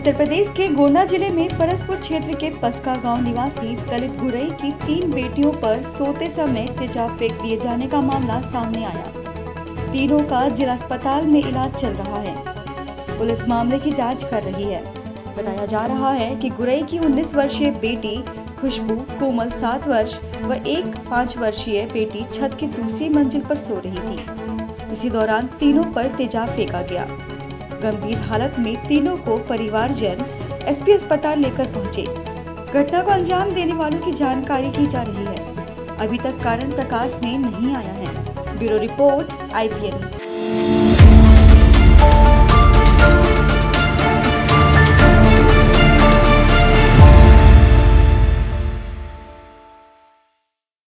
उत्तर प्रदेश के गोंडा जिले में परसपुर क्षेत्र के पस्का गांव निवासी दलित गुरई की 3 बेटियों पर सोते समय तेजाब फेंक दिए जाने का मामला सामने आया। तीनों का जिला अस्पताल में इलाज चल रहा है। पुलिस मामले की जांच कर रही है। बताया जा रहा है कि गुरई की 19 वर्षीय बेटी खुशबू, कोमल 7 वर्ष व एक 5 वर्षीय बेटी छत की दूसरी मंजिल पर सो रही थी। इसी दौरान तीनों पर तेजाब फेंका गया। गंभीर हालत में तीनों को परिवारजन एसपी अस्पताल लेकर पहुंचे। घटना को अंजाम देने वालों की जानकारी की जा रही है। अभी तक कारण प्रकाश में नहीं आया है। Bureau report IPN।